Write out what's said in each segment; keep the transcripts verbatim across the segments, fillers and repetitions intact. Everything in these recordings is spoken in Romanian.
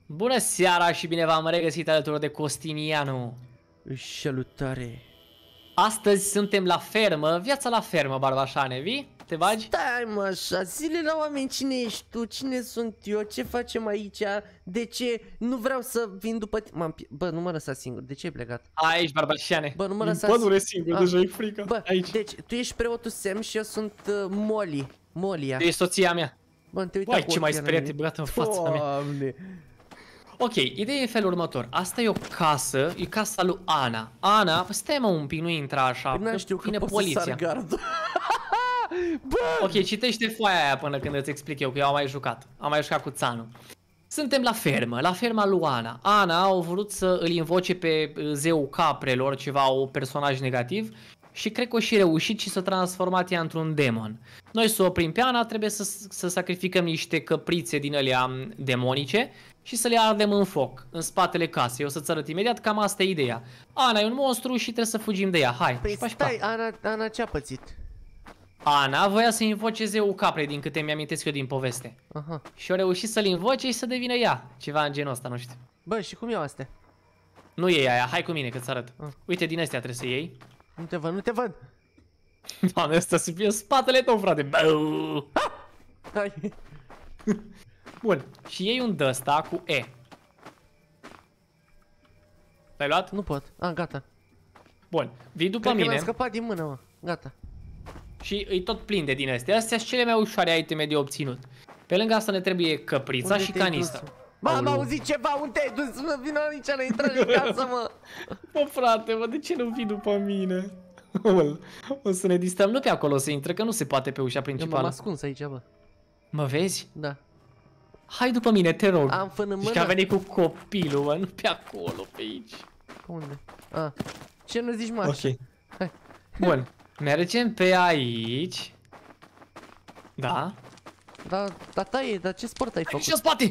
Bună seara și bine v-am regăsit alături de Costinianu. Salutare. Astăzi suntem la fermă, viața la fermă, Barbașane, vii? Te bagi? Stai mă așa, zile la oameni, cine ești tu, cine sunt eu, ce facem aici, de ce, nu vreau să vin după tine, bă, nu mă lăsa singur, de ce ai plecat? Aici, Barbașane. Bă, nu mă lăsa singur. singur, ah. deja e frică. Bă, aici. Deci, tu ești preotul Sem și eu sunt uh, Molly, Molia. Tu ești soția mea. Bă, te uita Uai, ce mai speriat, băgată în fața mea. Doamne. Ok, ideea e felul următor. Asta e o casă, e casa lui Ana. Ana, stai mă un pic, nu intra așa, Păi n-am știu că vine pot poliția. să sar gardul. Bă! Ok, citește foaia aia până când îți explic eu, că eu am mai jucat. Am mai jucat cu Țanu. Suntem la fermă, la ferma lui Ana. Ana a vrut să îl invoce pe zeul caprelor, ceva, o personaj negativ. Și cred că o și reușit și s-a transformat ea într-un demon. Noi să o oprim pe Ana, trebuie să, să sacrificăm niște căprițe din alea demonice și să le ardem în foc, în spatele casei. O să-ți arăt imediat, cam asta e ideea. Ana e un monstru și trebuie să fugim de ea. Hai, Păi pași, stai, pa. Ana, Ana ce-a pățit? Ana voia să invoce zeul caprei, din câte mi-amintesc eu din poveste. Aha. Și a reușit să-l invoce și să devină ea. Ceva în genul ăsta, nu știu. Bă, și cum iau astea? Nu e aia, hai cu mine că-ți arăt. Ah. Uite, din astea trebuie să iei. Nu te văd, nu te văd. Doamne, ăsta să fie spatele tău, frate. Bău! Hai. Bun, și iei un d-ăsta cu E. L-ai luat? Nu pot. Ah, gata. Bun, vii după Cred că mine mi-a scăpat din mână, mă. Gata. și îi tot plin de din astea. Astea sunt cele mai ușoare iteme de obținut. Pe lângă asta ne trebuie căprița Unde și te-ai canistra. dus? Bă, am auzit ceva, unde te-ai dus? Mă, vină aici, ne intră în casă, mă. Bă, frate, mă, de ce nu vii după mine? O să ne distrăm, nu pe acolo să intre, că nu se poate pe ușa Eu m-am principală. ascuns aici, bă. Mă vezi? Da. Hai după mine, te rog. Am fân în Zici că a mână. venit cu copilul, mă, nu pe acolo, pe aici. Unde? Ah. Ce nu zici, mă? Ok. Hai. Bun, mergem pe aici. Da. Da, da, taie, dar ce sport ai Aici făcut? în spate!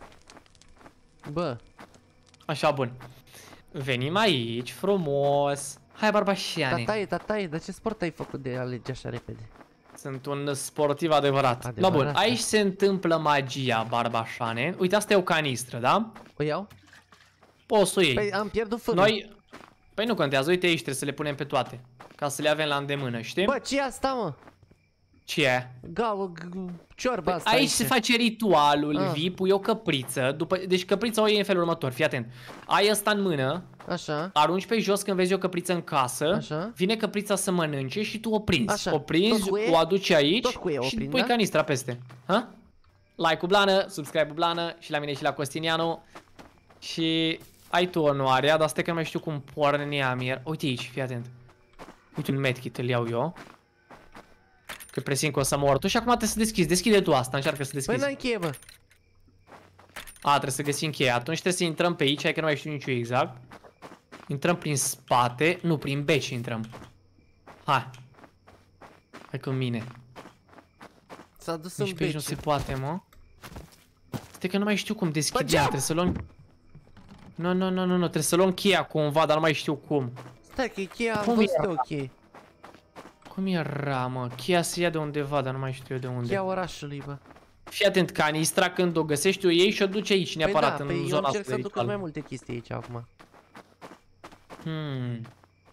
Bă. Așa, bun. Venim aici, frumos. Hai, Da, Barbașane. taie, da, taie, dar ce sport ai făcut de alege așa repede? Sunt un sportiv adevărat. Adevărat, Da, bun, da. aici se întâmplă magia, Barbașane. Uite, asta e o canistră, da? O iau? Poți să o iei. Păi am pierdut fânul. Noi... Păi nu contează, uite aici, trebuie să le punem pe toate. Ca să le avem la îndemână, știi? Bă, ce e asta, mă? Ce e? Gau, ciorba asta Aici se face ritualul, Ah. vii, pui o căpriță, după... deci căprița o iei în felul următor, fii atent. Ai asta în mână, Așa. arunci pe jos când vezi o căpriță în casă, Așa. vine căprița să mănânce și tu o prinzi. Așa. O prinzi, Tot cu E? o aduci aici Tot cu E o și prind, pui da? canistra peste. Ha? Like-ul blană, subscribe-ul blană și la mine și la Costinianu. Și ai tu onoarea, dar stai că nu mai știu cum porneam iar. Uite aici, fii atent. Uite un medkit, îl iau eu. Că presimt că o să mor tu și acum trebuie să deschizi. Deschide tu asta, încearcă să deschizi. Păi n-ai cheie, bă. A, trebuie să găsim cheia. Atunci trebuie să intrăm pe aici, hai că nu mai știu nici eu exact. Intrăm prin spate, nu, prin beci intrăm. Hai. Hai cu mine. S-a dus Nici în pe aici nu beci. se poate, mă. Stai că nu mai știu cum deschide Bă, ea, trebuie să luăm... Nu, nu, nu, nu, nu, trebuie să luăm cheia cumva, dar nu mai știu cum. Stai că e cheia, am Cum văzut era? eu cheie. Cum era, mă? Cheia se ia de undeva, dar nu mai știu eu de unde. Cheia orașului, bă. Fii atent, canistra când o găsești o iei și o duci aici, Păi neapărat, da, în păi eu zona încerc asta să de duc ritual. mai multe chestii aici acum. Hmm.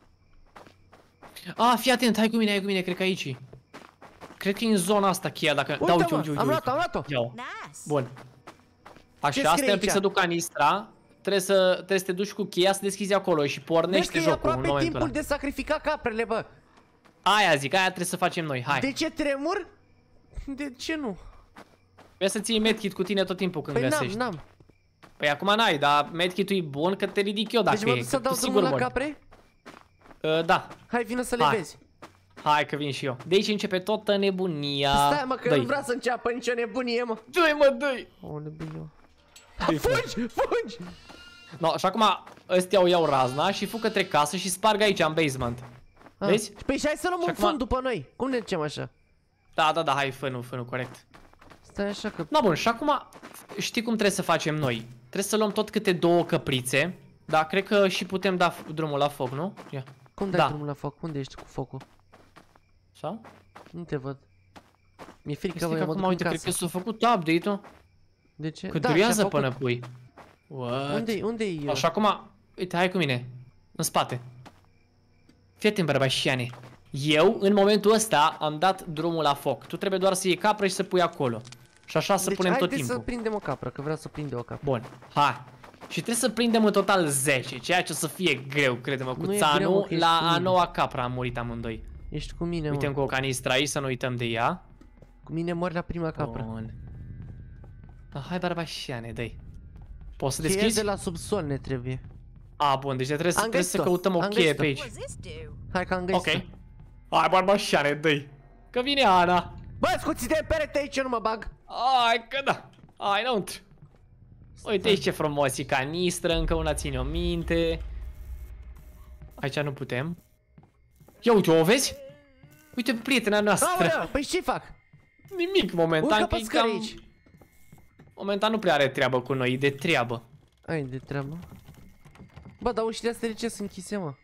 Ah, fii atent, hai cu mine, hai cu mine, cred că aici. Cred că e în zona asta cheia, dacă... Uite, Da, uite, mă, uite, uite, am uite. luat-o, am luat-o. Ia-o. Nice. Bun. Așa, Ce asta scrie e un pic aici? să duc canistra. Trebuie să, trebuie să te duci cu cheia să deschizi acolo și Vezi pornește că e jocul în aproape momentul timpul ăla. de sacrifica caprele, bă. Aia zic, aia trebuie să facem noi, hai. De ce tremur? De ce nu? Trebuie să ții medkit cu tine tot timpul când Păi n-am, găsești. n-am. Păi acum n-ai, dar medkit-ul e bun că te ridic eu dacă Deci mă e, duc să că dau tu drumul sigur la mori. capre? Uh, da, Hai, vină să le Hai. vezi. hai că vin și eu. De aici începe toată nebunia. Stai, mă, că Dă-i. nu vrea să înceapă nicio nebunie, mă. Dă-i, mă, dă-i. O nebunie. Dă-i, frate. Fugi, fugi! No, și acum ăstea o iau razna și fug către casă și sparg aici în basement. Ah. Vezi? Păi și hai să luăm Și un acum- fân după noi. Cum ne ducem așa? Da, da, da, hai, fă-nu, fă-nu, corect. Stai așa că... Da, bun, și acum știi cum trebuie să facem noi? Trebuie să luăm tot câte două căprițe. Da, cred că și putem da drumul la foc, nu? Ia. Cum dai Da. drumul la foc? Unde ești cu focul? Sau? Nu te văd. Mi-e frică, Știi bă, că eu mă acum, duc în uite, cred casă. că s-a făcut update-ul. De ce? Că Da, durează și-a până făcut. pui. What? Unde-i, unde-i eu? Așa acum, uite, hai cu mine. În spate. Fii atent, bărbașiane. Eu, în momentul ăsta, am dat drumul la foc. Tu trebuie doar să iei capră și să pui acolo. Și așa să deci, punem tot timpul. să prindem o capră, că vreau să prinde o capră. Bun, hai. Și trebuie să prindem în total zece, ceea ce o să fie greu, crede-mă, cu Țanu. La a noua capră am murit amândoi. Ești cu mine, Uităm mă. cu o canistră aici, să nu uităm de ea. Cu mine mori la prima capră. Bun. Ah, hai, bărbașiane, dă-i. Poți să Cheia deschizi? de la subsol ne trebuie. A, bun, deci trebuie, trebuie să căutăm o Am cheie găsit-o. pe aici. Hai că am Ok. găsit-o. Hai, bărbașiane, dă-i. Că vine Ana. Bă, scuți-te în perete aici, eu nu mă bag. Hai că da. Hai, înăuntru. Uite aici ce frumos e canistră, încă una ține o minte. Aici nu putem. Ia uite, o vezi? Uite prietena noastră. Aolea, păi ce fac? Nimic momentan. Urcă pe că e scări cam... aici. Momentan nu prea are treabă cu noi, e de treabă. Ai de treabă. Bă, dar ușile astea de ce sunt închise, mă?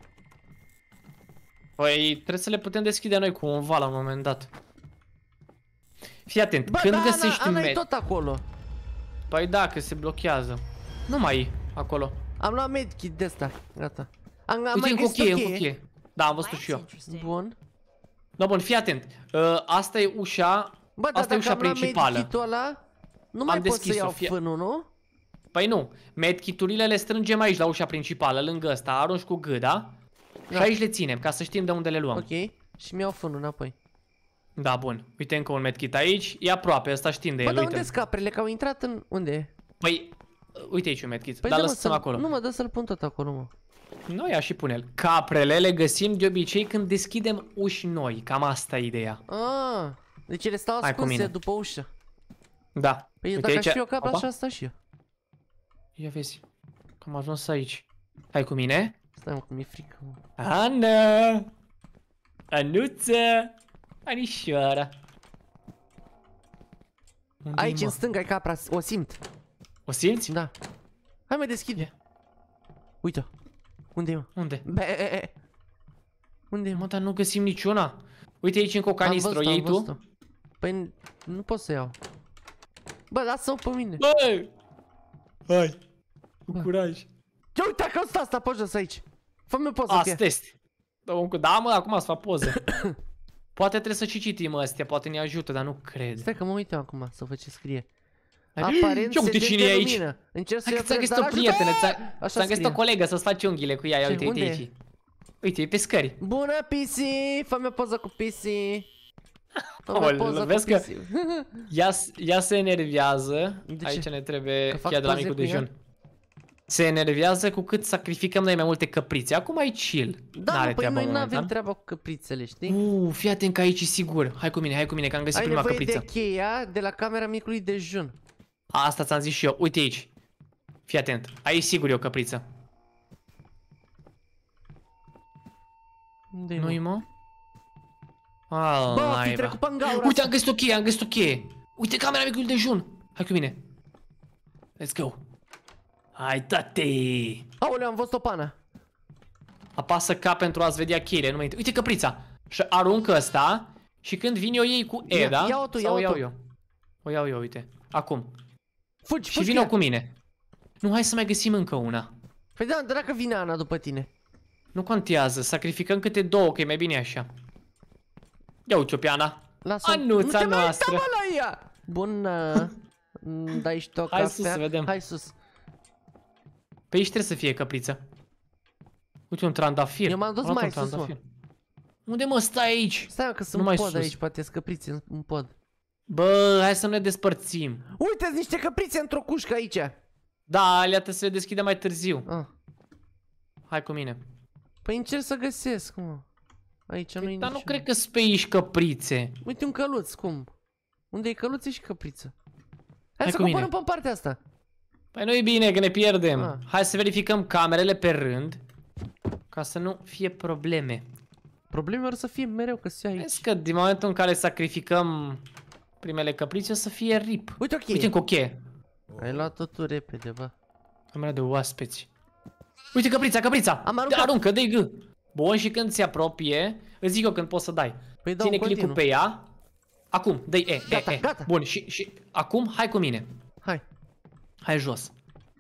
Păi trebuie să le putem deschide noi cumva la un moment dat. Fii atent, Bă, când da, găsești Ana, un Ana e med... tot acolo. Păi da, că se blochează. Nu mai e acolo. Am luat medkit de ăsta, gata. Am, am Uite, mai încă o găsit cheie, o încă o cheie. cheie. Da, am văzut și eu. Bun. Da, bun, fii atent. Uh, asta e ușa, Bă, dar asta e ușa dacă am luat principală. medkit-ul ăla, nu mai Am pot să deschis-o, iau fie- fânul, nu? Păi nu, medkiturile le strângem aici la ușa principală, lângă ăsta, arunci cu gâda. Și Da. aici le ținem, ca să știm de unde le luăm. Ok. Și mi-au fânul înapoi. Da, bun. Uite încă un medkit aici, e aproape, ăsta știm de Bă, el, dar uite. unde scaprele? Că au intrat în... Unde? Păi, uite aici un medkit, Păi dar dă-mă lăsăm să-l- acolo. Nu mă, dă să-l pun tot acolo, mă. Nu, ia și pune-l. Caprele le găsim de obicei când deschidem uși noi, cam asta e ideea. Ah, deci ele stau Hai cu ascunse mine. după ușă. Da. Păi Uite dacă aici... aș fi o capră, Opa. așa asta și eu. Ia vezi, că am ajuns aici. Hai cu mine. Stai, mă, că mi-e frică, mă. Ana! Anuță! Anișoara! Unde-i, Aici, mă? în stânga, e capra, o simt. O simți? Da. Hai, mă, deschide. Uite-o. Unde e, mă? Unde? Be. Unde e, mă? Mă, dar nu găsim niciuna. Uite aici încă o Am canistră, văzut-o, iei am tu? văzut-o. Păi, nu pot să iau. Bă, lasă-mă pe mine. Băi! Hai! Cu Bă. curaj! Ce uite că ăsta asta pe jos aici. Fă-mi o poză, Asta fie. este. Da, încă- da, mă, acum să fac poză. Poate trebuie să și citim astea, poate ne ajută, dar nu cred. Stai că mă uit eu acum să văd ce scrie. Hai. Aparent Ce uite segment cine de e aici. lumină. Încerc să Hai că iau ți-am trei, găsit o dar prietenă, ajută! ți-am Așa ți-am găsit o scrie. colegă să-ți faci unghiile cu ea, ia Ce, uite, uite unde aici. Uite, e pe scări. Bună, Pisi! Fă-mi o poză cu Pisi. Fă-mi o Aoleu, poză cu vezi că- Pisi. Ea, ea se enervează. De ce? Aici ne trebuie Că fac cheia de la poze micul cu ea? dejun. Se enervează cu cât sacrificăm noi mai multe căprițe. Acum e chill. Da, N-are mă, păi treabă noi nu avem momentan. treaba cu căprițele, știi? Uuu, fii atent că aici e sigur. Hai cu mine, hai cu mine, că am găsit Ai prima nevoie căpriță. de cheia de la camera micului dejun. Asta ți-am zis și eu. Uite aici. Fii atent. Aici sigur e o căpriță. Unde-i, Nu-i, mă? mă? Ah, Bă, fi naiba. trecut pe gaura Uite, asta. am găsit o cheie, am găsit o cheie. Uite camera micului dejun. Hai cu mine. Let's go. Hai, tate. Aoleu, am văzut o pană. Apasă K pentru a-ți vedea cheile. Nu mai... Uite căprița. Și aruncă ăsta. Și când vin eu ei cu E, Ia- da? ia-o tu, Sau o ia-o iau tu. eu? O iau eu, uite. Acum. Fugi, Și fugi vină cu cu mine. Nu, hai să mai găsim încă una. Păi da, dacă vine Ana după tine. Nu contează, sacrificăm câte două, că e mai bine așa. Ia uite-o pe Ana. Lasă-o. Anuța Nu te mai noastră. uita, mă, la ea! Bună! Mm, Dai și tu o Hai cafea. sus să vedem. Hai sus. Pe aici trebuie să fie căpriță. Uite un trandafir. Eu m-am dus Am luat mai un sus, trandafir. Unde mă stai aici? Stai, mă, că Nu sunt mai pod sus. aici, poate scăpriți în, în pod. Bă, hai să ne despărțim. Uite-ți niște căprițe într-o cușcă aici. Da, alea trebuie să le deschidem mai târziu. Ah. Hai cu mine. Păi încerc să găsesc, mă. Aici nu e Dar nu niciun- cred că sunt pe aici căprițe. Uite un căluț, cum? Unde e căluț e și căpriță. Hai, Hai să cu mine. coborâm pe partea asta. Păi nu e bine că ne pierdem. Ah. Hai să verificăm camerele pe rând. Ca să nu fie probleme. Probleme or să fie mereu că se aici. Vezi că din momentul în care sacrificăm primele căprițe o să fie rip. Uite ok. Uite încă o cheie. Ai luat-o tu repede, bă. Camera de oaspeți. Uite căprița, căprița! Am aruncat. Aruncă, dă-i gâ. Bun, și când se apropie, îți zic eu când poți să dai. Păi dau Ține în click-ul continuu. pe ea. Acum, dă-i E, Gata, E, E. gata. Bun, și, și acum hai cu mine. Hai. Hai jos.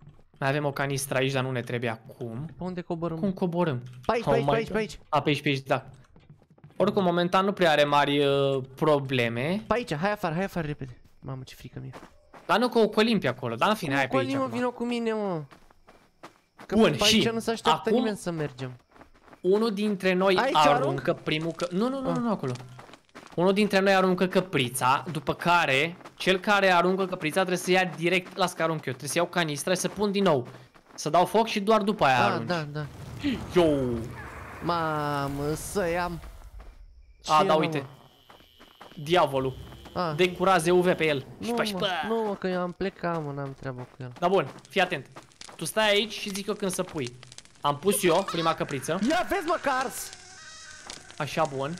Mai avem o canistră aici, dar nu ne trebuie acum. Pe unde coborâm? Cum coborâm? Pe aici, pe aici, pe aici, pe aici. A, pe aici, pe aici, da. Oricum, momentan nu prea are mari uh, probleme. Pe aici, hai afară, hai afară repede. Mamă, ce frică mie. Dar nu că o colim pe acolo, dar în fine, hai pe aici. Colim, vină cu mine, mă. Că bun, pe și aici nu se așteaptă acum, nimeni să mergem. Unul dintre noi aici aruncă arunc? primul că... Nu, nu, nu, nu, acolo. Unul dintre noi aruncă căprița, după care cel care aruncă căprița trebuie să ia direct, las că arunc eu, trebuie să iau canistra și să pun din nou. Să dau foc și doar după aia Ah, arunci. da, da. Yo! Mamă, să iam. A, da, uite. Diavolul. Ah. De curaze U V pe el. Nu, mă, nu, mă, că eu am plecat, mă, n-am treabă cu el. Da, bun, fii atent. Tu stai aici și zic eu când să pui. Am pus eu prima căpriță. Ia, vezi, mă, cars! Așa, bun.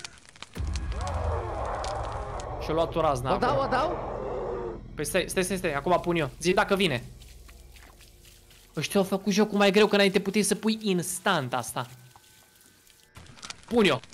Și-o luat o razna. O dau, o dau? Păi stai, stai, stai, stai, acum pun eu. Zi dacă vine. Ăștia au făcut jocul mai greu, că înainte puteai să pui instant asta. Pun eu.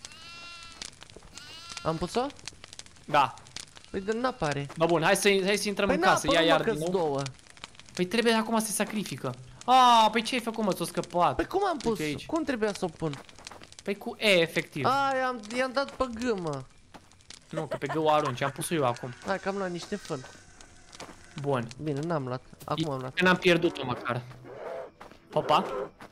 Am pus-o? Da. Păi de n-apare. Bă, bun, hai să, hai să intrăm Păi în casă, ia iar din din nou. două. Păi trebuie acum să se sacrifică. A, păi ce ai făcut, mă, ți-o scăpat? Păi cum am pus? Aici. Cum trebuia să o pun? Păi cu E, efectiv. A, i-am i-am dat pe G, mă. Nu, că pe G o arunci, am pus-o eu acum. Hai că am luat niște fân. Bun. Bine, n-am luat. Acum am luat. N-am pierdut-o măcar. Opa.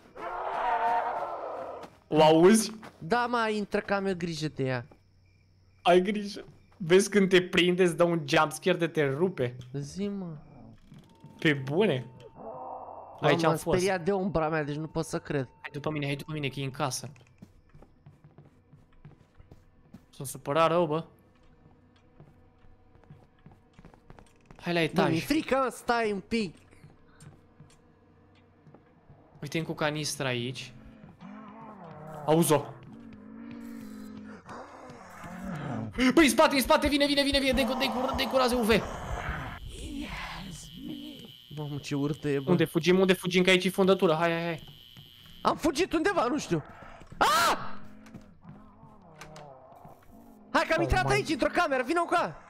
O auzi? Da, mă, intră că am eu grijă de ea. Ai grijă. Vezi când te prinde, îți dă un jumpscare de te rupe. Zi, mă. Pe bune. Aici am fost. M-am speriat de umbra mea, deci nu pot să cred. Hai după mine, hai după mine, că e în casă. S-a supărat rău, bă. Hai la etaj. Mi-e frică, mă, stai un pic. Uite-mi cu canistra aici. Auzi-o. Băi, în spate, în spate, vine, vine, vine, vine, de curaze U V. Mamă, ce urâtă e, bă. Unde fugim, unde fugim, că aici e fundătură, hai, hai, hai. Am fugit undeva, nu știu. Ah! Hai că am Oh intrat my... aici, într-o cameră, vină cu ea.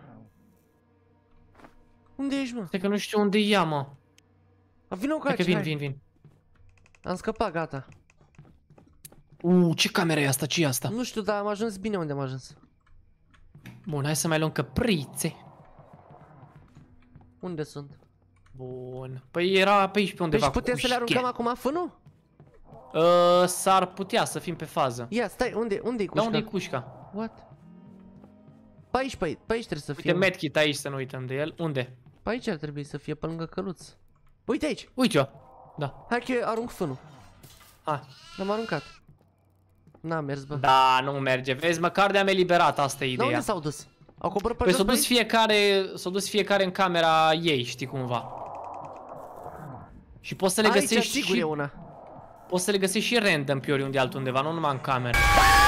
Unde ești, mă? Stai că nu știu unde e ea, mă. Vină cu ea, Hai că vin, vin, vin. Am scăpat, gata. Uuu, ce cameră e asta, ce e asta? Nu știu, dar am ajuns bine unde am ajuns. Bun, hai să mai luăm căprițe. Unde sunt? Bun. Păi era pe aici pe undeva. Deci putem să le aruncăm acum fânul? Uh, S-ar putea să fim pe fază. Ia, stai, unde, unde-i cușca? Da, unde e cușca? What? Pe aici, pe aici, pe aici trebuie să fie. Uite medkit aici, să nu uităm de el. Unde? Pe aici ar trebui să fie, pe lângă căluț. Uite aici. Uite-o. Da. Hai că arunc fânul. Hai. L-am aruncat. N-a mers, bă. Da, nu merge. Vezi, măcar de-am eliberat, asta e Dar ideea. unde s-au dus? Au coborât pe Păi jos s-au pe dus aici? fiecare, s-au dus fiecare în camera ei, știi cumva. Și poți să le Aici, găsești sigur și... e una. Poți să le găsești și random pe oriunde altundeva, nu numai în cameră.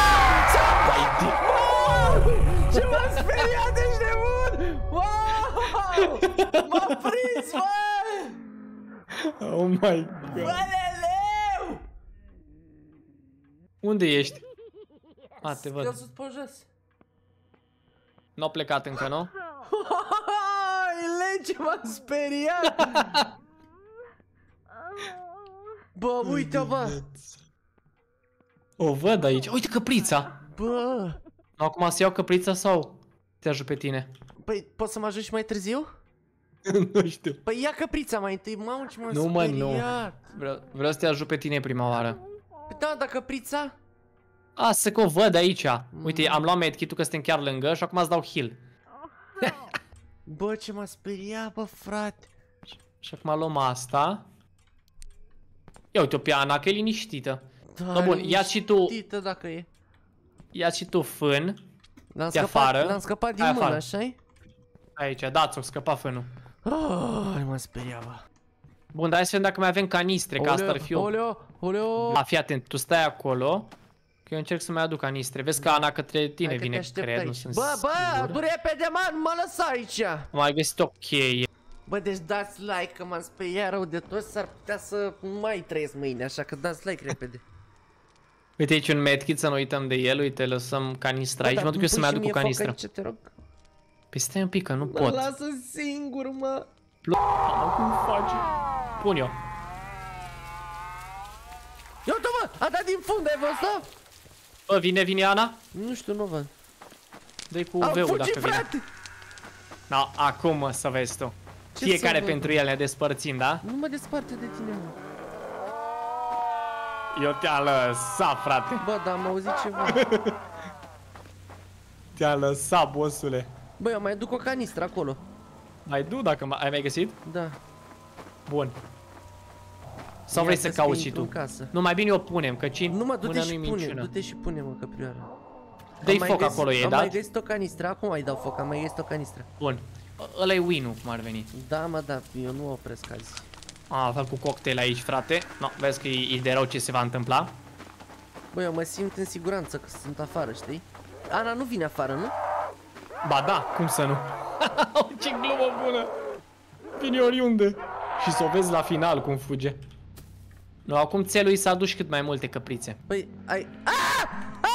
Ce m-a speriat, ești nebun! Wow! M-a prins, bă! Oh my god. Băleleu! Unde ești? A, te văd. Eu sunt pe jos. N-au plecat încă, nu? Lege, m-a speriat! Bă, uite-o, bă! O văd aici. Uite căprița! Bă! Acum să iau căprița sau te ajut pe tine? Păi, poți să mă ajut și mai târziu? Nu știu. Păi ia căprița mai întâi, mamă, ce m-a Nu, mă, nu. speriat! Vreau, vreau să te ajut pe tine prima oară. Păi da, dar căprița? A, să că o văd aici. Uite, am luat medkit-ul că suntem chiar lângă și acum îți dau heal. Bă, ce m-a speriat, bă, frate! Și acum luăm asta. Ia uite-o pe Ana, că e liniștită. Da, No, bun, ia și tu, dacă e. ia și tu fân. L-am de scăpat, afară. l-am scăpat din Hai mână, afară. așa-i? Aici, da, ți-o scăpa fânul. Oh, m-a speriat, bă. Bun, dar hai să vedem dacă mai avem canistre, că asta ar fi o... Oleo, oleo. Da, fii atent, tu stai acolo. Că eu încerc să mai aduc canistre. Vezi că Ana către tine Hai că te vine, aștept cred, nu aici. sunt Bă, bă, sigur. adu repede, man, mă lăsa aici. Am mai găsit o cheie. Bă, deci dați like, că m-am speriat rău de tot, s-ar putea să nu mai trăiesc mâine, așa că dați like repede. Uite aici un medkit, să nu uităm de el, uite, lăsăm canistra aici, mă duc eu să mai aduc cu canistră. Ce te rog? Păi stai un pic, că nu Mă pot. lasă singur, mă. Mamă, cum faci? pun eu. Ia uite mă, a dat din fund, ai văzut? Bă, vine, vine Ana? Nu știu, nu văd. Dă-i cu U V-ul dacă vine. Da, acum mă, să vezi tu. Ce fiecare pentru el ne despărțim, da? Nu mă desparte de tine, mă. Eu te-am lăsat, frate. Bă, dar am auzit ceva. Te-am lăsat, bossule. Bă, eu mai duc o canistră acolo. Mai du dacă ai mai găsit? Da. Bun. Sau vrei să cauți și tu? Nu, mai bine o punem, că ci nu mă, du-te și pune, du-te și pune, mă, căprioară. Dă-i foc acolo, e dat? Am mai găsit o canistră, acum mai dau foc, am mai găsit o canistră. Bun. Ăla-i win-ul, cum ar veni. Da, mă, da, eu nu opresc azi. A, fac cu cocktail aici, frate. No, vezi că e, e de rău ce se va întâmpla. Băi, eu mă simt în siguranță că sunt afară, știi? Ana nu vine afară, nu? Ba da, cum să nu? Ce glumă bună! Vine oriunde. Și să o vezi la final cum fuge. Nu, acum țelul i s-a adus cât mai multe căprițe. Păi, ai... Aaaa!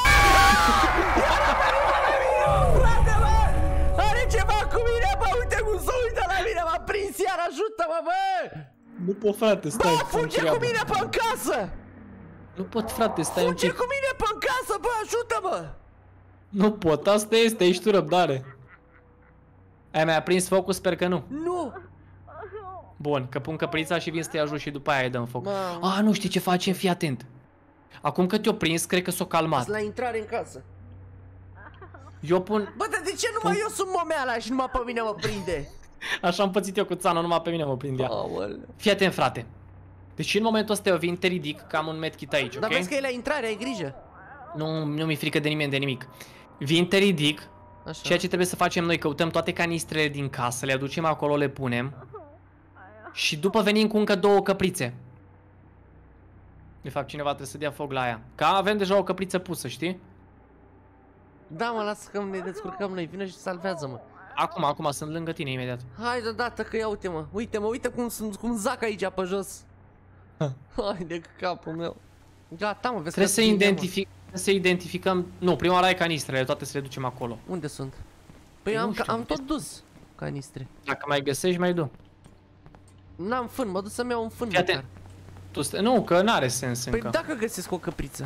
Frate, bă! Are ceva cu mine, bă! Uite cum se uită la mine! M-a prins iar! Ajută-mă, bă! Nu pot, frate, stai. Bă, fuge cu mine pe-n casă! Nu pot, frate, stai fuge un pic. cu mine pe-n casă, bă! Ajută-mă! Nu pot, asta este, ești tu răbdare. Ai mai aprins focul? Sper că nu. Nu! Bun, că pun căprița și vin să te ajut și după aia îi dăm foc. A, nu știi ce facem, fii atent. Acum că te-o prins, cred că s-o calmat. La intrare în casă. Eu pun... Bă, dar de ce numai pun... eu sunt momeala și numai pe mine mă prinde? Așa am pățit eu cu țana, numai pe mine mă prindea. Fii atent, frate. Deci în momentul ăsta eu vin, te ridic, că am un medkit aici, ok? Dar vezi că e la intrare, ai grijă. Nu, nu mi-e frică de nimeni, de nimic. Vin, te ridic. Așa. Ceea ce trebuie să facem noi, căutăm toate canistrele din casă, le aducem acolo, le punem. Și după venim cu încă două căprițe. De fapt, cineva trebuie să dea foc la aia. Că avem deja o căpriță pusă, știi? Da, mă, lasă că ne descurcăm noi, vină și salvează-mă. Acum, acum, sunt lângă tine imediat. Hai deodată că ia uite-mă, uite-mă, uite cum sunt, cum zac aici pe jos. Hai de capul meu. Gata, mă, vezi. Trebuie să identific, să identificăm. Nu, prima oară ai canistrele, toate să le ducem acolo. Unde sunt? Păi am, știu, am tot dus canistre. Dacă mai găsești, mai du. N-am fân, mă duc să-mi iau un fân. Tu stai... Nu, că n-are sens păi încă. Păi dacă găsesc o căpriță.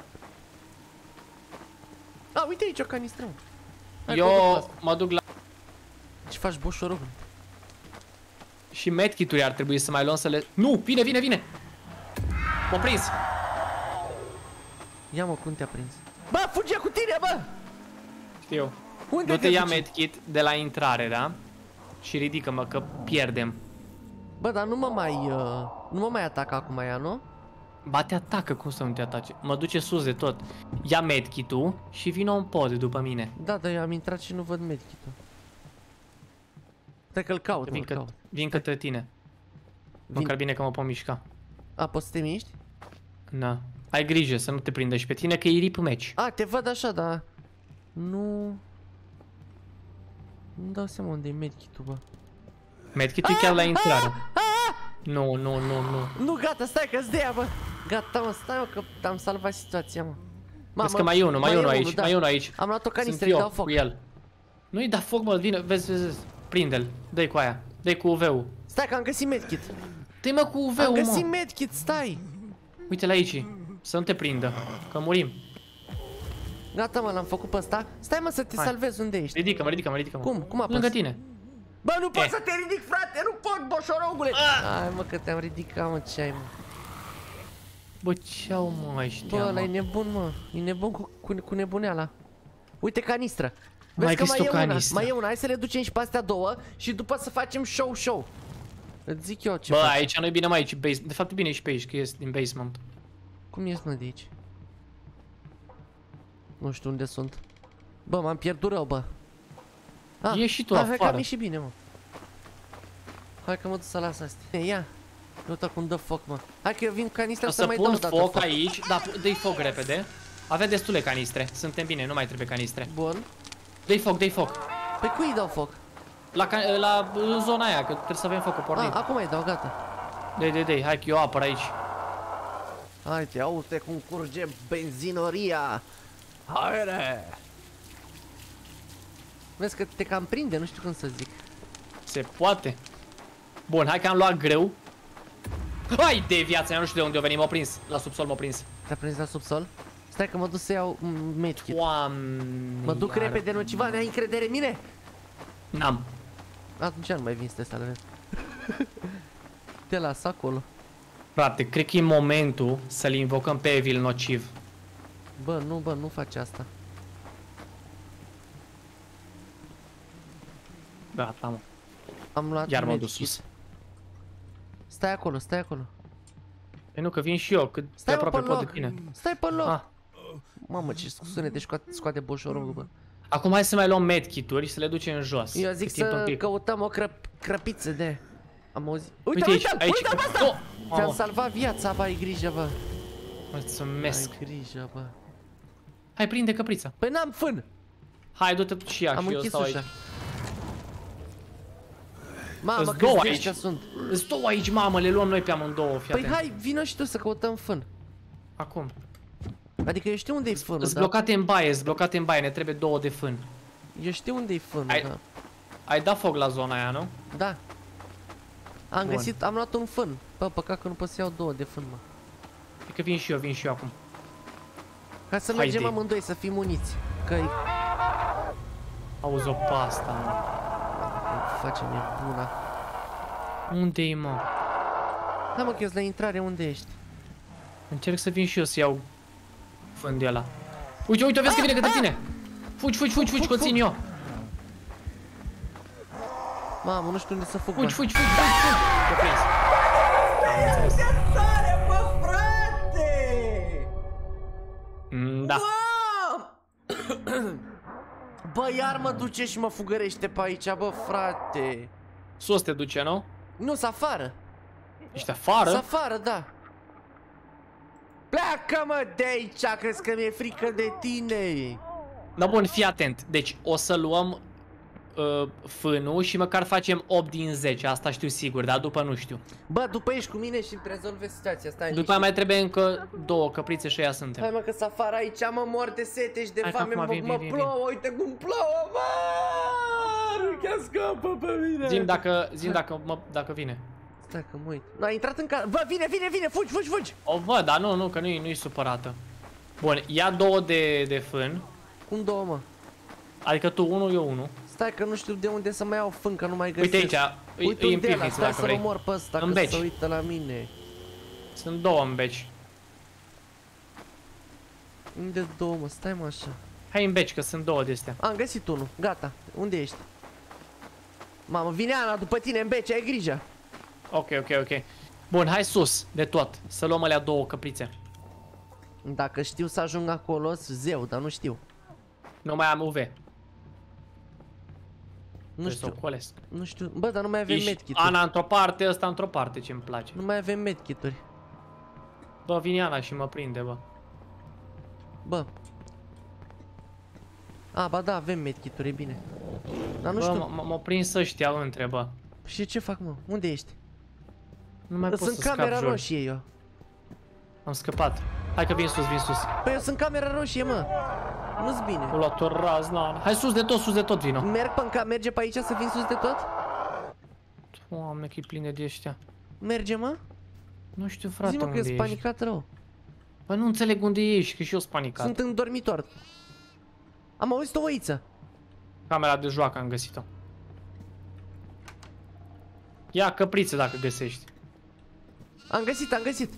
A, uite aici o canistră. Hai, eu mă duc la... Ce faci, boșorogul? Și medkit-uri ar trebui să mai luăm să le... Nu, vine, vine, vine! M-a prins! Ia mă, cum te-a prins? Bă, fuge cu tine, bă! Știu. Unde te ia medkit de la intrare, da? Și ridică-mă, că pierdem. Bă, dar nu mă mai... Uh, nu mă mai atacă acum ea, nu? Ba, te atacă, cum să nu te atace? Mă duce sus de tot. Ia medkit-ul și vină un pod după mine. Da, dar eu am intrat și nu văd medkit-ul. Stai că-l caut, vin, că, caut. vin către tine. Vin. Măcar bine că mă pot mișca. A, poți să te miști? Na. Ai grijă să nu te prindă și pe tine, că e rip meci. A, te văd așa, dar... Nu... Nu dau seama unde e medkit-ul, bă. Medkit-ul e chiar la intrare. Nu, nu, nu, nu. Nu, gata, stai că-ți dea, bă. Gata, mă, stai, mă, că am salvat situația, mă. Vezi că mai e unul, mai e unul aici, mai e unul aici. Am luat o canistră, îi dau foc. Cu el. Nu-i da foc, mă, vine, vezi, vezi, vezi. Prinde-l, dă-i cu aia, dă-i cu U V-ul. Stai că am găsit medkit. Dă-i mă cu U V-ul, mă. Am găsit medkit, stai. Uite-l aici, să nu te prindă, că murim. Gata, mă, l-am făcut pe ăsta. Stai, mă, să te Hai. salvezi, unde ești? Ridică-mă, ridică-mă, ridică-mă. Cum? Cum apăs? Lângă tine. Bă, nu pot să te ridic, frate, nu pot, boșorogule. Hai, mă, că te-am ridicat, mă, ce ai, mă. Bă, ce-au, mă, ăștia, Bă, ăla e nebun, mă. E nebun cu, cu, cu nebuneala. Uite canistră. Vezi mai că mai e una, mai e una. Hai să le ducem și pe astea două și după să facem show-show. Îți zic eu ce Bă, fac. aici nu-i bine, mai aici, base... de fapt e bine și pe aici, că ies din basement. Cum ies, mă, de aici? Nu știu unde sunt. Bă, m-am pierdut rău, bă. Ah, ieși și tu hai, afară. Hai că am ieșit bine, mă. Hai că mă duc să las astea. Ia. Uite cum dă foc, mă. Hai că eu vin canistra să, să mai dau o dată foc, foc aici, da, dă-i foc repede. Avem destule canistre, suntem bine, nu mai trebuie canistre. Bun. Dă-i foc, dă-i foc. Păi cui îi dau foc? La, la zona aia, că trebuie să avem focul pornit. Ah, acum îi dau, gata. Dă-i, dă-i, dă-i, hai că eu apăr aici. Hai te, auzi cum curge benzinăria. Haide! Vezi că te cam prinde, nu știu cum să zic. Se poate. Bun, hai că am luat greu. Hai de viața mea, nu știu de unde a venit, m-a prins. La subsol m-a prins. Te-a prins la subsol? Stai că mă duc să iau medkit. Doamne, Mă duc iar. repede, Nocivane, ai încredere în mine? N-am. Atunci nu mai vin să te salvez. Te las acolo. Frate, cred că e momentul să-l invocăm pe Evil Nociv. Bă, nu, bă, nu faci asta. Gata, mă. Am luat Iar mă duc medkit. sus. Stai acolo, stai acolo. Păi nu, că vin și eu, cât de Stai aproape pe pot de loc. tine. Stai pe loc. Ah. Mamă, ce sunete scoate, scoate boșorul, bă. Acum hai să mai luăm medkit-uri și să le ducem în jos. Eu zic Cât timp un să pic. căutăm o crăp crăpiță de... Am auzit. Uite Uite, aici, uite, aici. uite asta! Oh, Ți-am oh, salvat viața, bă, ai grijă, bă. mulțumesc. Ai grijă, bă. Hai, prinde căprița. Păi n-am fân. Hai, du-te tu și ea Am și eu închis stau ușa. aici. Mamă, Îți câți două de aici. ăștia sunt. Îți două aici, mamă, le luăm noi pe amândouă, fii Păi atent. hai, vină și tu să căutăm fân. Acum. Adică eu știu unde-i fânul, Îți da? blocate în baie, îți blocate în baie, ne trebuie două de fân. Eu știu unde-i fânul, Ai- da. Ai dat foc la zona aia, nu? Da. Am Bun. găsit, am luat un fân. Bă, păcat că nu pot să iau două de fân, mă. E că vin și eu, vin și eu acum. Ca să Haide. mergem amândoi, să fim uniți. Că Auzi o pasta, mă. facem e buna. Unde-i, mă? Hai mă, că la intrare, unde ești? Încerc să vin și eu să iau fân de ăla. Uite, uite, vezi că vine către tine! Fugi, fugi, fugi, fugi, că o țin eu! Mamă, nu știu unde să fug, Fugi, bă. fugi, fugi, fugi, fugi! Te-a prins. Am înțeles. Sare, bă, frate! Mm, da. Bă, iar mă duce și mă fugărește pe aici, bă, frate. Sus te duce, nu? Nu, s afară. Ești afară? S afară, da. Pleacă, mă, de aici, crezi că mi-e frică de tine. Da, bun, fii atent. Deci, o să luăm uh, fânul și măcar facem opt din zece. Asta știu sigur, dar după nu știu. Bă, după ești cu mine și rezolve situația, stai După aia mai trebuie încă două căprițe și aia suntem. Hai mă, că s afară aici, mă mor de sete și de Hai că foame, acum mă, vin, mă vin, vin, plouă, uite cum plouă, mă! Nu chiar scapă pe mine. Zim dacă, zim dacă, mă, dacă vine. Stai că mă uit. Nu, a intrat în casă. Bă, vine, vine, vine, fugi, fugi, fugi. O văd, dar nu, nu, că nu-i nu-i supărată. Bun, ia două de, de fân. Cum două, mă? Adică tu unul, eu unul. Stai că nu știu de unde să mai iau fân, că nu mai găsesc. Uite aici, îi- Uite îi în unde ăla, pivniță stai dacă să-l vrei. omor pe ăsta, În că beci. se uită la mine. Sunt două în beci. Unde două, mă? Stai mă așa. Hai în beci, că sunt două de astea. Am găsit unul, gata. Unde ești? Mamă, vine Ana după tine în beci, ai grijă. Ok, ok, ok. Bun, hai sus, de tot. Să luăm alea două căprițe. Dacă știu să ajung acolo, zeu, dar nu știu. Nu mai am U V. Nu Trebuie să știu, o colesc. nu știu. Bă, dar nu mai avem Ești medkit-uri. Ana într-o parte, ăsta într-o parte, ce-mi place. Nu mai avem medkit-uri. Bă, vine Ana și mă prinde, bă. Bă. A, ba da, avem medkit-uri, e bine. Dar nu Bă, știu. m- m-au prins ăștia între, bă. Și ce fac, mă? Unde ești? Nu mai pot Sunt să scap camera jur. roșie eu. Am scăpat. Hai că vin sus, vin sus. Păi eu sunt camera roșie, mă. Nu-ți O bine. luat o razna, Ana. Hai sus de tot, sus de tot vino. Merg pe ca merge pe aici să vin sus de tot? Doamne, că e pline de ăștia. Merge, mă? Nu știu, frate, Zi-mă că unde ești ești. panicat rău. Bă, nu înțeleg unde ești, că și eu sunt panicat. Sunt în dormitor. Am auzit o oiță. Camera de joacă am găsit-o. Ia căprițe dacă găsești. Am găsit, am găsit.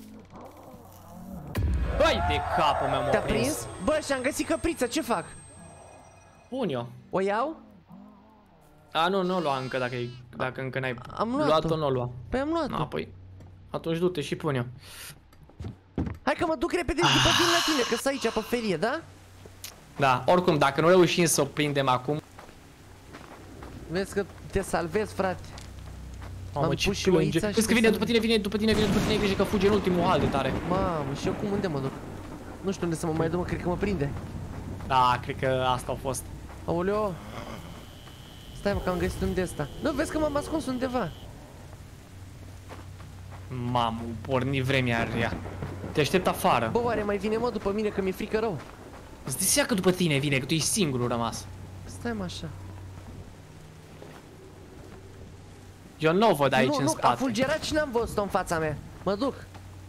Hai de capul meu, m-a Te-a prins. prins? Bă, și-am găsit căprița, ce fac? Pun eu. O iau? A, nu, nu o lua încă dacă, e, dacă încă n-ai Am luat-o. luat-o, nu o lua. Păi am luat-o. A, păi, atunci du-te și pun eu. Hai că mă duc repede și după vin la tine, că sunt aici pe ferie, da? Da, oricum, dacă nu reușim să o prindem acum... Vezi că te salvez, frate. Mamă, M-am ce pus și plânge. oița și Vezi că te vine salvez. după tine, vine după tine, vine după tine, grijă că fuge în ultimul hal de tare. Mamă, și eu cum unde mă duc? Nu știu unde să mă mai duc, mă, cred că mă prinde. Da, cred că asta a fost. Aoleo. Stai mă că am găsit unde ăsta. Nu, vezi că m-am ascuns undeva. Mamă, porni vremea rea. Te aștept afară. Bă, oare mai vine mă după mine că mi-e frică rău? Îți dai seama că după tine vine, că tu ești singurul rămas. Stai mă așa. Eu nu o văd aici nu, în nu, spate. a fulgerat și n-am văzut-o în fața mea. Mă duc.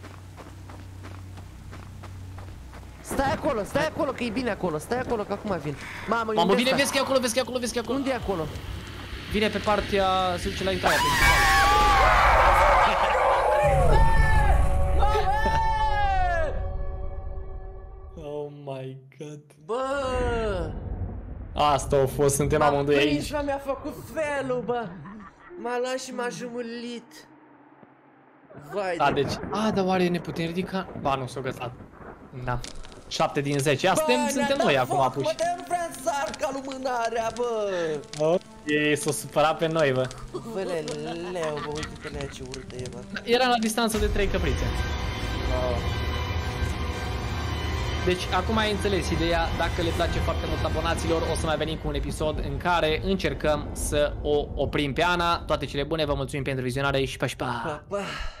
Stai acolo, stai acolo că e bine acolo, stai acolo că acum vin. Mamă, Mamă, vine, vezi că e acolo, vezi că e acolo, vezi că e acolo. Unde e acolo? Vine pe partea, se duce la intrarea principală. Oh my god. Bă! Asta a fost, suntem amândoi aici. M-a mi-a făcut felul, bă! M-a luat și m-a jumulit. Vai A, de... deci, a, dar oare ne putem ridica? Ba, nu s-o găsat. Da. șapte din zece. Ia, suntem, suntem noi acum apuși. Bă, de-aia nu vreau să sar ca lumânarea, bă! Ok, s-o supărat pe noi, bă. Bă, leu, bă, uite-te la ce urâtă e, bă. Era la distanță de trei căprițe. Deci, acum ai înțeles ideea, dacă le place foarte mult abonaților, o să mai venim cu un episod în care încercăm să o oprim pe Ana. Toate cele bune, vă mulțumim pentru vizionare și pa, și pa! Pa, pa.